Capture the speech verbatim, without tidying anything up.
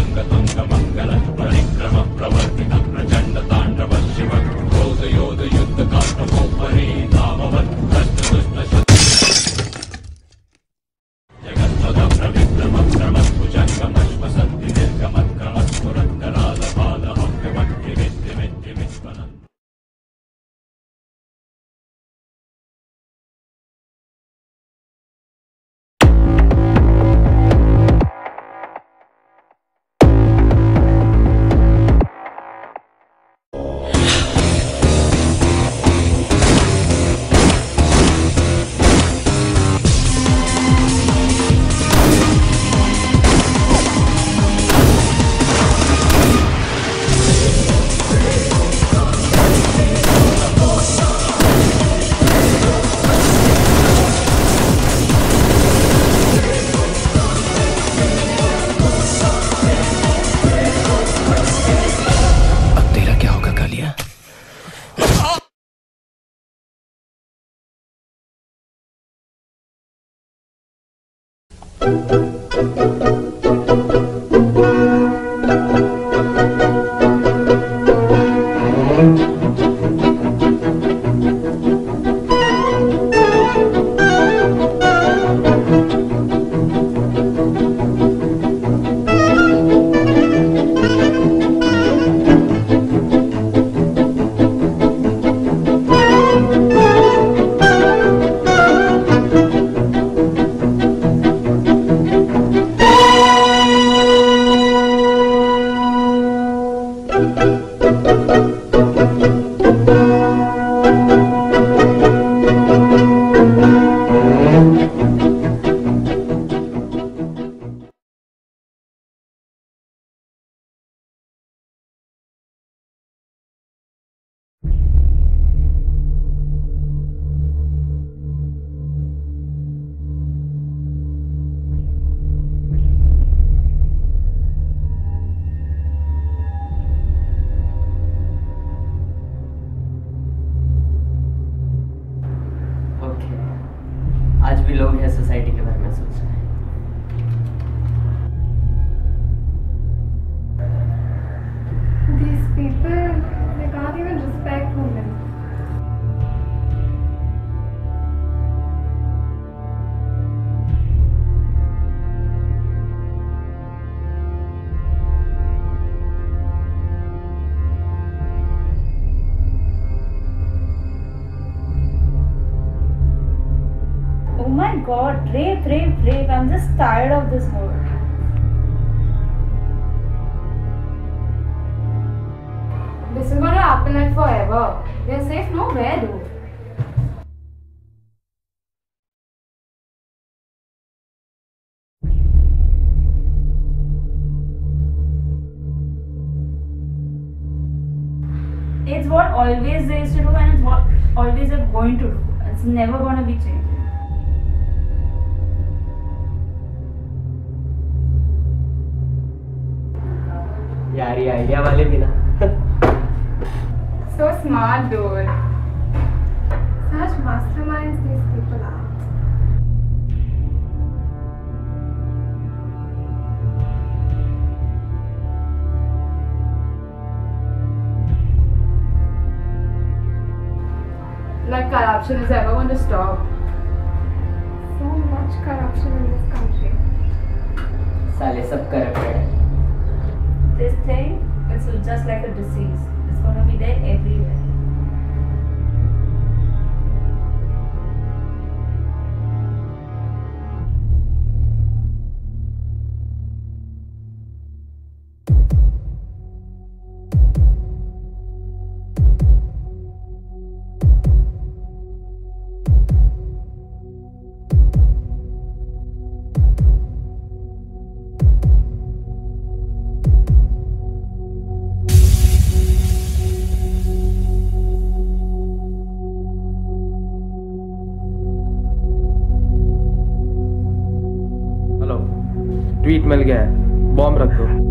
आज भी लोग हैं सोसाइटी के बारे में सोच रहे हैं। These people, they can't even respect women. Oh my god, rape, rape, rape. I'm just tired of this word. This is gonna happen like forever. We're safe nowhere though. It's what always they used to do and it's what always they're going to do. It's never gonna be changed. यार ये idea वाले भी ना So smart dude. Such masterminds these people are. Like corruption is ever going to stop. So much corruption in this country. साले सब corrupted हैं। This thing, it's just like a disease. It's gonna be there everywhere. Tweet मिल गया है, bomb रख दो।